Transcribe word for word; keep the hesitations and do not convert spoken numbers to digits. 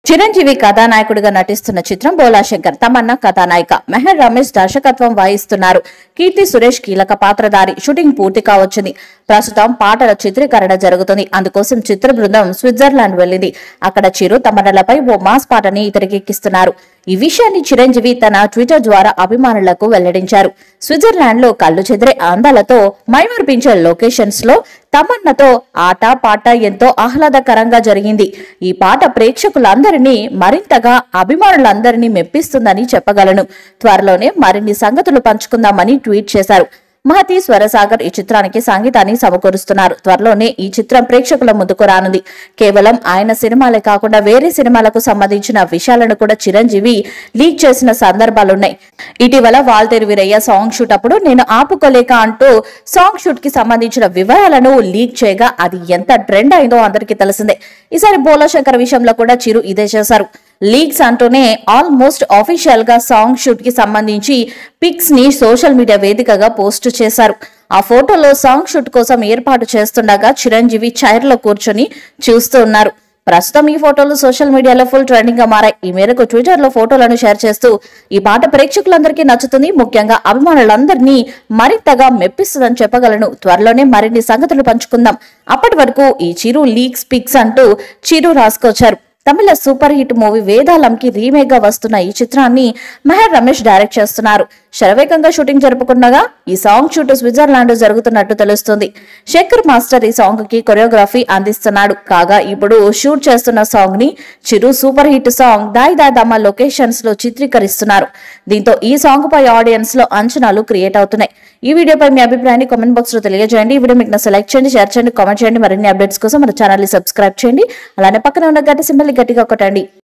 చిరంజీవి కథానాయకుడిగా నటిస్తున్న చిత్రం బోలాశంకర్. తమన్నా కథానాయిక, మెహర్ రమేష్ దర్శకత్వం వహిస్తున్నారు. కీర్తి సురేష్ కీలక పాత్రధారి. షూటింగ్ పూర్తి కావచ్చింది. ప్రస్తుతం పాటల చిత్రీకరణ జరుగుతుంది. అందుకోసం చిత్ర బృందం స్విట్జర్లాండ్ వెళ్లింది. అక్కడ చిరు తమన్నలపై ఓ మాస్ పాటని తెరకెక్కిస్తున్నారు. ఈ విషయాన్ని చిరంజీవి తన ట్విట్టర్ ద్వారా అభిమానులకు వెల్లడించారు. స్విట్జర్లాండ్ లో కళ్ళు చెదిరే అందాలతో మైమర్పించే లొకేషన్స్ లో తమన్నతో ఆట పాట ఎంతో ఆహ్లాదకరంగా జరిగింది. ఈ పాట ప్రేక్షకులందరినీ మరింతగా అభిమానులందరినీ మెప్పిస్తుందని చెప్పగలను. త్వరలోనే మరిన్ని సంగతులు పంచుకుందామని ట్వీట్ చేశారు. మహతి స్వరసాగర్ ఈ చిత్రానికి సంగీతాన్ని సమకూరుస్తున్నారు. త్వరలోనే ఈ చిత్రం ప్రేక్షకుల ముందుకు రానుంది. కేవలం ఆయన సినిమాలే కాకుండా వేరే సినిమాలకు సంబంధించిన విషయాలను కూడా చిరంజీవి లీక్ చేసిన సందర్భాలున్నాయి. ఇటీవల వాల్తేరు వీరయ్య సాంగ్ షూట్ అప్పుడు నేను ఆపుకోలేక అంటూ సాంగ్ షూట్ కి సంబంధించిన వివరాలను లీక్ చేయగా అది ఎంత ట్రెండ్ అయిందో అందరికీ తెలిసిందే. ఈసారి బోలాశంకర్ విషయంలో కూడా చిరు ఇదే చేశారు. లీక్స్ అంటూనే ఆల్మోస్ట్ ఆఫీషియల్ గా సాంగ్ షూట్ కి సంబంధించి పిక్స్ ని సోషల్ మీడియా వేదికగా పోస్ట్ చేశారు. ఆ ఫోటోలో సాంగ్ షూట్ కోసం ఏర్పాటు చేస్తుండగా చిరంజీవి చైర్ లో కూర్చొని చూస్తూ ఉన్నారు. ప్రస్తుతం ఈ ఫోటోలు సోషల్ మీడియాలో ఫుల్ ట్రెండింగ్ గా మారాయి. ఈ మేరకు ట్విట్టర్ లో ఫోటోలను షేర్ చేస్తూ ఈ పాట ప్రేక్షకులందరికీ నచ్చుతుంది, ముఖ్యంగా అభిమానులందరినీ మరింతగా మెప్పిస్తుందని చెప్పగలను. త్వరలోనే మరిన్ని సంగతులు పంచుకుందాం. అప్పటి వరకు ఈ చిరు లీక్స్ పిక్స్ అంటూ చిరు రాసుకొచ్చారు. తమిళ సూపర్ హిట్ మూవీ వేదాళంకి రీమేక్ గా వస్తున్న ఈ చిత్రాన్ని మెహర్ రమేష్ డైరెక్ట్ చేస్తున్నారు. శరవేగంగా షూటింగ్ జరుపుకుండగా ఈ సాంగ్ షూట్ స్విట్జర్లాండ్ జరుగుతున్నట్టు తెలుస్తుంది. శేఖర్ మాస్టర్ ఈ సాంగ్ కి కొరియోగ్రఫీ అందిస్తున్నాడు. కాగా ఇప్పుడు షూట్ చేస్తున్న సాంగ్ ని చిరు సూపర్ హిట్ సాంగ్ దాయి దాయి దమ్మ లొకేషన్స్ లో చిత్రీకరిస్తున్నారు. దీంతో ఈ సాంగ్ పై ఆడియన్స్ లో అంచనాలు క్రియేట్ అవుతున్నాయి. ఈ వీడియోపై మీ అభిప్రాయాన్ని కామెంట్ బాక్స్ లో తెలియజేయండి. ఈ వీడియో మీకు సెలెక్ట్ చేయండి, షేర్ చేయండి, కామెంట్ చేయండి. మరిన్ని అప్డేట్స్ కోసం మన ఛానల్ ని సబ్స్క్రైబ్ చేయండి. అలానే పక్కన ఉన్న గంట సింబల్ గట్టిగా కొట్టండి.